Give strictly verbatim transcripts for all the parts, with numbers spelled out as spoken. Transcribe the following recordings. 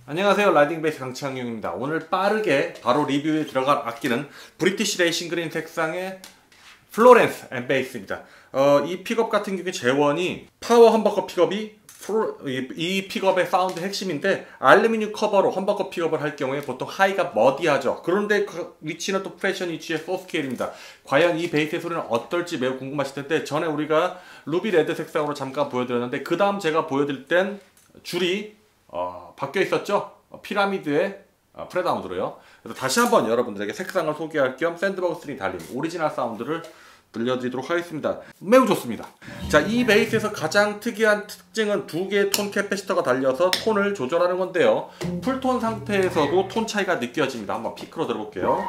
안녕하세요, 라이딩 베이스 강창용입니다. 오늘 빠르게 바로 리뷰에 들어갈 악기는 브리티시 레이싱 그린 색상의 플로렌스 앤 베이스입니다. 어, 이 픽업 같은 경우에 재원이 파워 험버커 픽업이 프로, 이, 이 픽업의 사운드 핵심인데, 알루미늄 커버로 험버커 픽업을 할 경우에 보통 하이가 머디하죠. 그런데 그 위치는 또 프레셔 위치의 소 스케일입니다. 과연 이 베이스의 소리는 어떨지 매우 궁금하실 텐데, 전에 우리가 루비 레드 색상으로 잠깐 보여드렸는데, 그 다음 제가 보여드릴 땐 줄이 어, 바뀌어 있었죠. 어, 피라미드의 어, 프레다운드로요. 그래서 다시 한번 여러분들에게 색상을 소개할 겸 샌드버그 스트링 달린 오리지널 사운드를 들려드리도록 하겠습니다. 매우 좋습니다. 자, 이 베이스에서 가장 특이한 특징은 두 개의 톤 캐패시터가 달려서 톤을 조절하는 건데요. 풀톤 상태에서도 톤 차이가 느껴집니다. 한번 피크로 들어볼게요.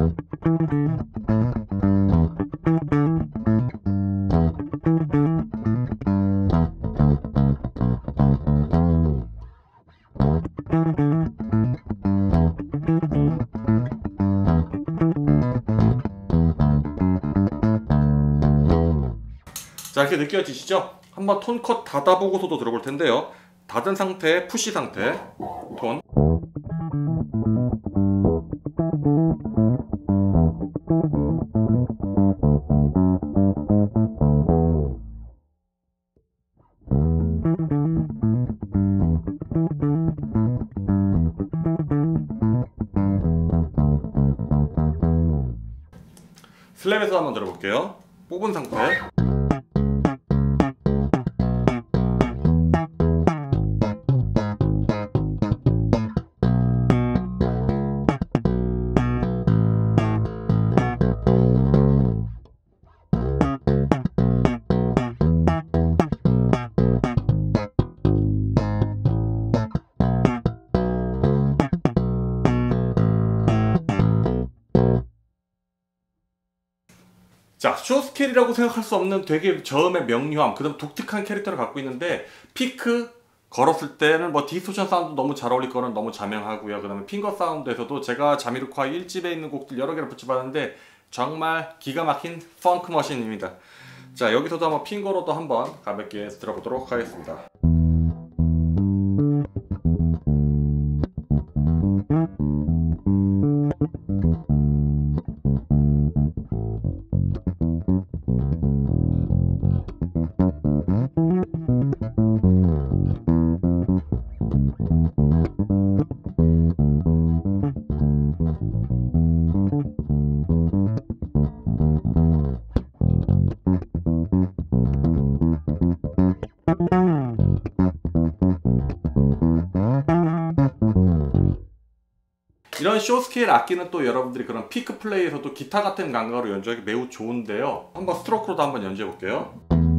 자, 이렇게 느껴지시죠? 한번 톤 컷 닫아보고서도 들어볼 텐데요. 닫은 상태, 푸시 상태, 톤. 슬랩에서 한번 들어볼게요. 뽑은 상태. 자, 쇼스케일이라고 생각할 수 없는 되게 저음의 명료함, 그 다음 독특한 캐릭터를 갖고 있는데, 피크 걸었을 때는 뭐 디스토션 사운드 너무 잘 어울릴 거는 너무 자명하고요. 그 다음에 핑거 사운드에서도 제가 자미로콰이 일 집에 있는 곡들 여러 개를 붙여봤는데 정말 기가 막힌 펑크 머신입니다. 자, 여기서도 한번 핑거로도 한번 가볍게 들어보도록 하겠습니다. 이런 쇼스케일 악기는 또 여러분들이 그런 피크 플레이에서도 기타 같은 감각으로 연주하기 매우 좋은데요. 한번 스트로크로도 한번 연주해 볼게요.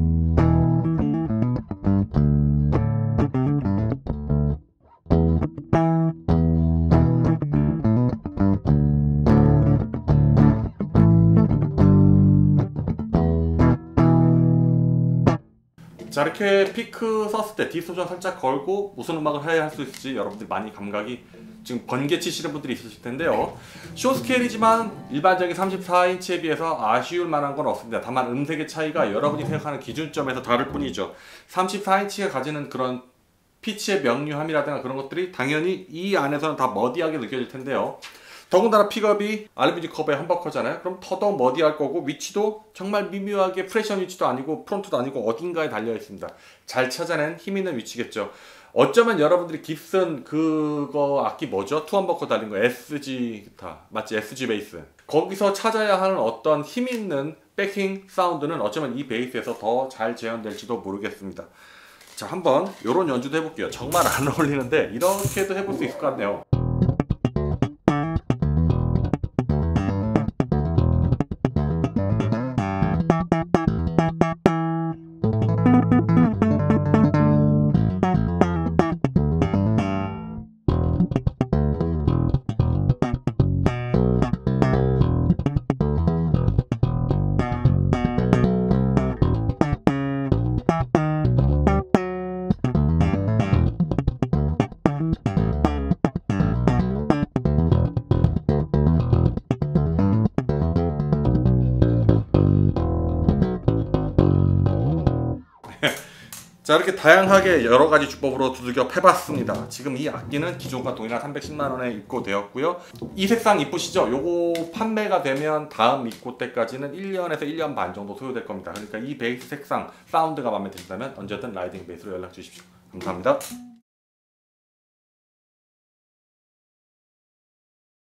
자, 이렇게 피크 썼을 때 디스토션 살짝 걸고 무슨 음악을 해야 할 수 있을지 여러분들이 많이 감각이 지금 번개 치시는 분들이 있으실 텐데요. 쇼스케일이지만 일반적인 삼십사 인치에 비해서 아쉬울 만한 건 없습니다. 다만 음색의 차이가 여러분이 생각하는 기준점에서 다를 뿐이죠. 삼십사 인치가 가지는 그런 피치의 명료함이라든가 그런 것들이 당연히 이 안에서는 다 머디하게 느껴질 텐데요. 더군다나 픽업이 알루미늄 커버의 험버커잖아요. 그럼 더더욱 머디할 거고, 위치도 정말 미묘하게 프레셔 위치도 아니고 프론트도 아니고 어딘가에 달려 있습니다. 잘 찾아낸 힘 있는 위치겠죠. 어쩌면 여러분들이 깁슨 그거 악기 뭐죠? 투 험버커 달린 거 에스지 기타 맞지? 에스지 베이스. 거기서 찾아야 하는 어떤 힘 있는 백킹 사운드는 어쩌면 이 베이스에서 더 잘 재현될지도 모르겠습니다. 자, 한번 요런 연주도 해볼게요. 정말 안 어울리는데 이렇게도 해볼 수 있을 것 같네요. 자, 이렇게 다양하게 여러 가지 주법으로 두들겨 패봤습니다. 지금 이 악기는 기존과 동일한 삼백십만 원에 입고되었고요. 이 색상 이쁘시죠? 요거 판매가 되면 다음 입고 때까지는 일 년에서 일 년 반 정도 소요될 겁니다. 그러니까 이 베이스 색상 사운드가 마음에 드신다면 언제든 라이딩 베이스로 연락 주십시오. 감사합니다.